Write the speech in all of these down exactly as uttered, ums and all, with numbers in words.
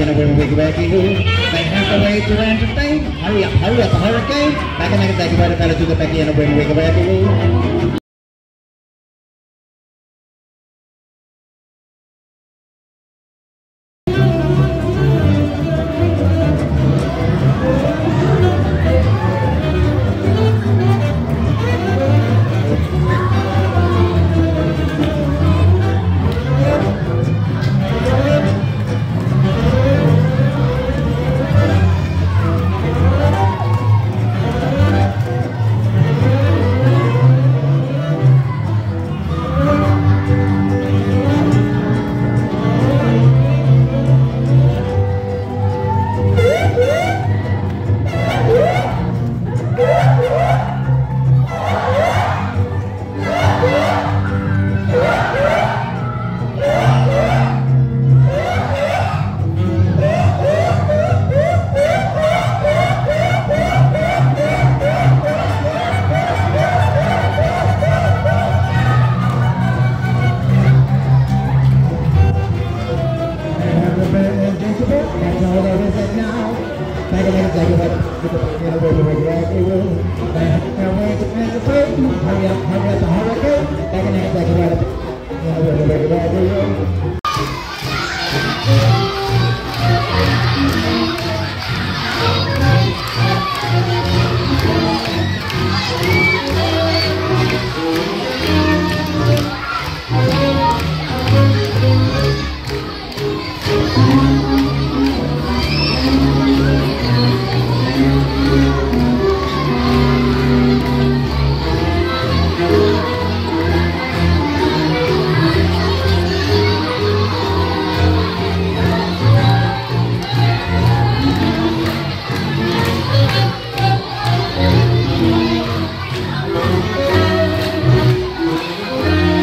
and a wiggy wiggy wacky woo. They have to wait to entertain. Hurry up, hurry up, a hurricane. Back and back, back, back, back, to the Becky and a wiggy wiggy wacky woo.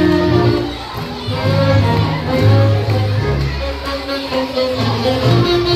Thank you.